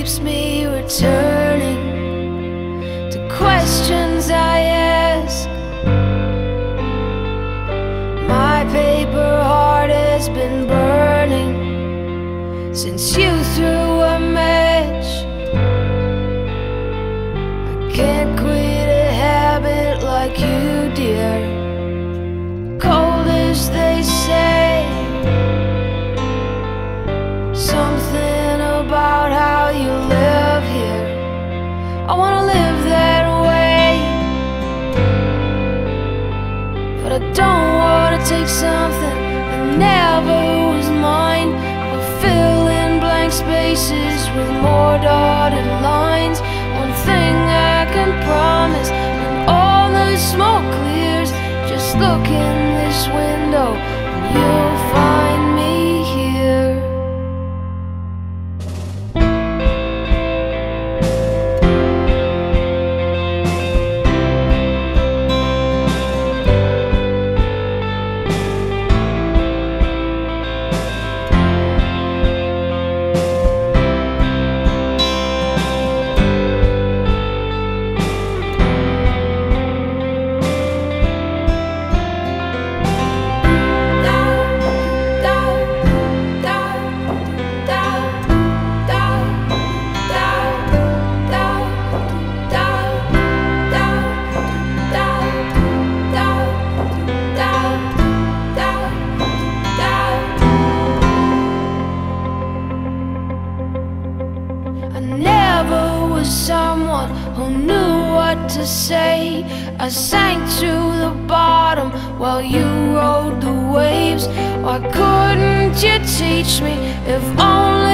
keeps me returning to questions I ask. My paper heart has been burning since you threw a match. I can't quit a habit like you, dear. Cold as they say, something about how you live here. I wanna live that way, but I don't wanna take something that never was mine, or fill in blank spaces with more dotted lines. One thing I can promise, when all the smoke clears, just look in this window and you'll find me here. I never was someone who knew what to say. I sank to the bottom while you rode the waves. Why couldn't you teach me, if only